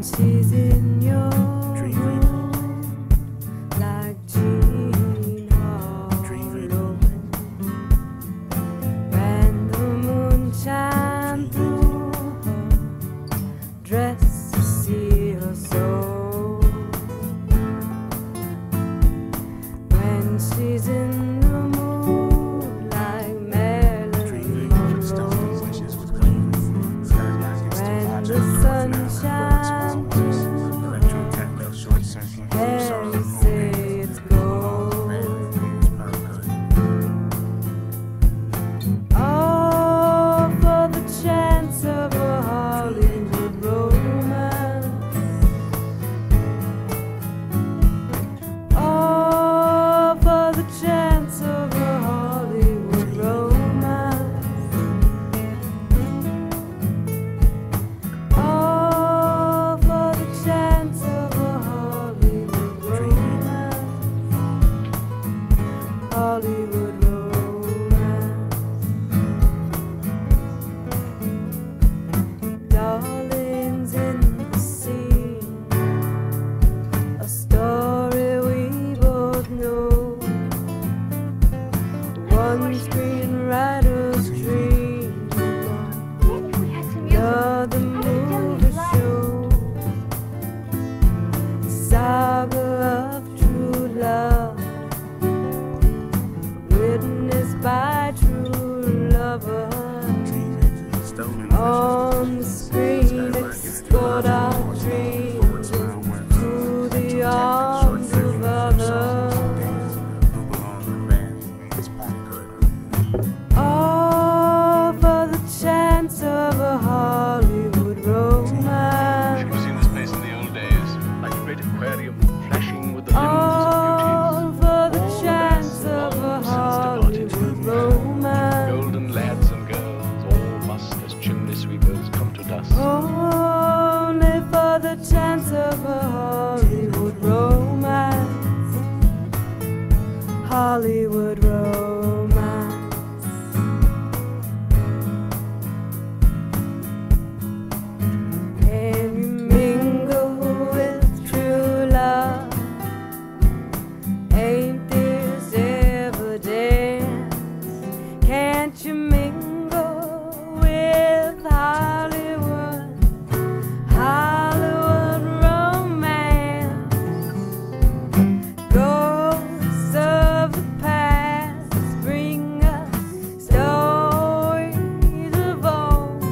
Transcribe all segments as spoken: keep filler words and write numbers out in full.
When she's in your room, like Jean Harlow, when the moon shines through her dress to see her soul. When she's in the mood like Marilyn Monroe, when the sun shines through her hair, you say it's gold. All for the chance of a Hollywood romance. All for the chance of a Hollywood romance. All for the chance of a Hollywood romance. Hollywood romance. Darlings in the sea, a story we both know. One screenwriter's dream, another movie show. Saga of true love, witnessed by true lovers. On the screen, export our dreams to the arms of others. All for the chance of a Hollywood romance. You've seen this place in the old days, like a great aquarium, flashing with the limbs All of for the beauties. chance of a Hollywood romance. Golden lads and girls, all must as chimney sweepers come to dust. Only for the chance of a Hollywood romance. Hollywood romance. Can you mingle with true love? Ain't this evidence? Can't you mingle with Hollywood? Hollywood romance. Ghosts of the past bring us stories of old.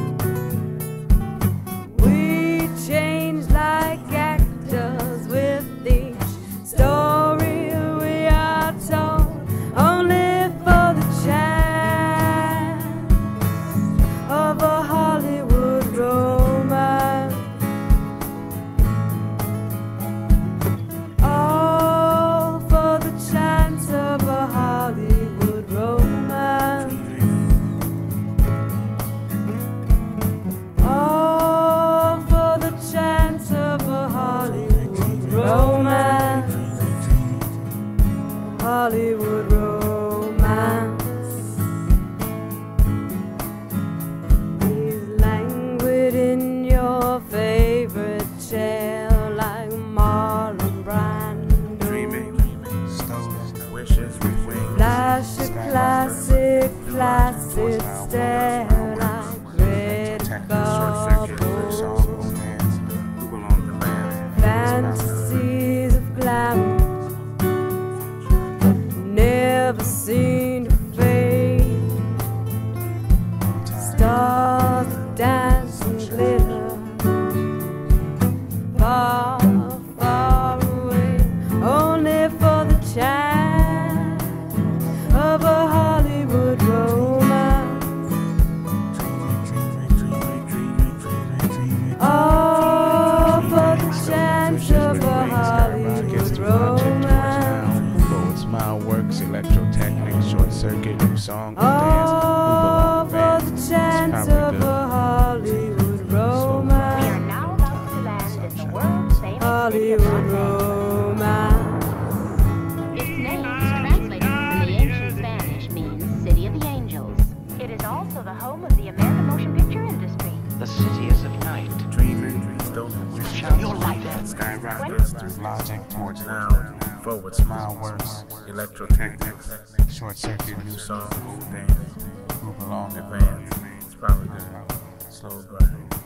We change like actors with each story we are told. Only for the chance of a Hollywood romance. All for the chance of a Hollywood romance. All for the chance of a Hollywood romance. Hollywood romance. He's languid in your favorite chair like Marlon Brando. Flash a classic, classic stare like red carpet. Fantasies of glamour never seem to fade. Stars that dance and glitter, far, far away. Only for the chance of a Hollywood romance. All for the chance of a Hollywood romance. Forward smile works, electrotechnics, short circuit, new song, dance. All for the chance of a Hollywood romance. We are now about to land in the world famous Hollywood romance. Its name, translated from the ancient Spanish, means City of the Angels. It is also the home of the American motion picture industry. The city is of night. Dreaming, stolen, You'll like that. Skyrockets through logic towards now. Forward smile works. Electrotechnics. Short circuit, new song, old dance. Move along, advance. It's probably the slow grind.